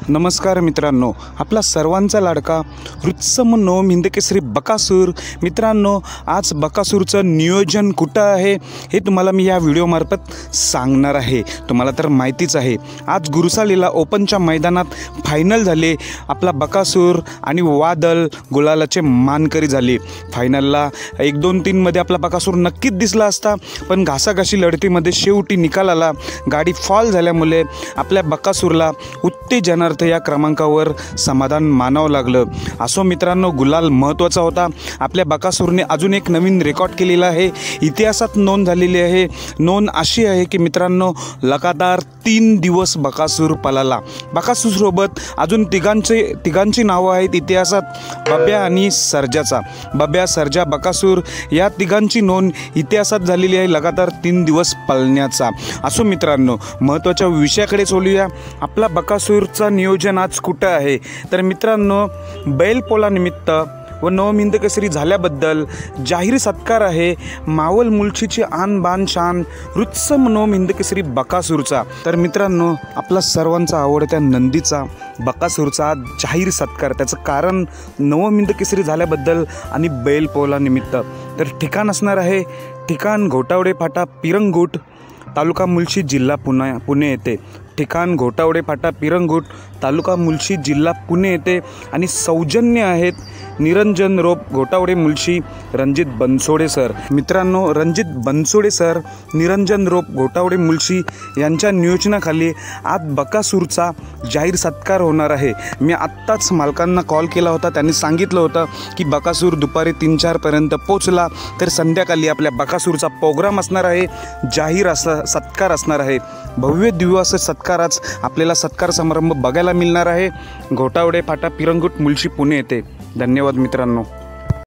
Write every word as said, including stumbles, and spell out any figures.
नमस्कार मित्रांनो, आपला सर्वांचा लाडका हृत्सम नवम हिंदकेसरी बकासूर. मित्रांनो, आज बकासूरचं नियोजन कुठं आहे हे तुम्हाला मी या व्हिडिओमार्फत सांगणार आहे. तुम्हाला तर माहितीच आहे, आज गुरुसालीला ओपनच्या मैदानात फायनल झाले. आपला बकासूर आणि वादळ गुलालाचे मानकरी झाले. फायनलला एक दोन तीनमध्ये आपला बकासूर नक्कीच दिसला असता, पण घासाघाशी लढतीमध्ये शेवटी निकाल आला. गाडी फॉल झाल्यामुळे आपल्या बकासूरला उत्तेजनार्थ या क्रमांकावर समाधान मानावं लागलं. असो मित्रांनो, गुलाल महत्त्वाचा होता. आपल्या बकासूरने अजून एक नवीन रेकॉर्ड केलेला आहे, इतिहासात नोंद झालेली आहे. नोंद अशी आहे की मित्रांनो, लगातार तीन दिवस बकासूर पळाला. बकासूरसोबत अजून तिघांचे तिघांची नावं आहेत इतिहासात, बब्या आणि सर्जाचा. बब्या, सर्जा, बकासूर या तिघांची नोंद इतिहासात झालेली आहे, लगातार तीन दिवस पळण्याचा. असो मित्रांनो, महत्त्वाच्या विषयाकडे चलूया. आपला बकासूरचा नियोजन आज कुठं आहे तर मित्रांनो, बैलपोळानिमित्त व नवम हिंदकेसरी झाल्याबद्दल जाहीर सत्कार आहे. मावळ मुलशीची आन बान शान हृत्सम नवम हिंदकेसरी बकासूरचा. तर मित्रांनो, आपला सर्वांचा आवडत्या नंदीचा बकासूरचा जाहीर सत्कार. त्याचं कारण नवम हिंदकेसरी झाल्याबद्दल आणि बैलपोळानिमित्त. तर ठिकाण असणार आहे, ठिकाण घोटावडे फाटा पिरंगुट, तालुका मुळशी, जिल्हा पुणे पुणे येथे. ठिकाण घोटावडे फाटा पिरंगुट, तालुका मुळशी, जिल्हा पुणे येथे. आणि सौजन्य आहेत निरंजन रोप घोटावडे मुळशी, रणजित बनसोडे सर. मित्रांनो, रणजित बनसोडे सर, निरंजन रोप घोटावडे मुळशी यांच्या नियोजनाखाली आज बकासूरचा जाहीर सत्कार होणार आहे. मी आत्ताच मालकांना कॉल केला होता. त्यांनी सांगितलं होतं की बकासूर दुपारी तीन चारपर्यंत पोचला तर संध्याकाळी आपल्या बकासूरचा प्रोग्राम असणार आहे, जाहीर असा सत्कार असणार आहे. भव्य दिव्य असं सत्कार आज आपल्याला सत्कार समारंभ बघायला मिळणार आहे. घोटावडे फाटा पिरंगुट, मुळशी, पुणे येथे. धन्यवाद मित्रांनो.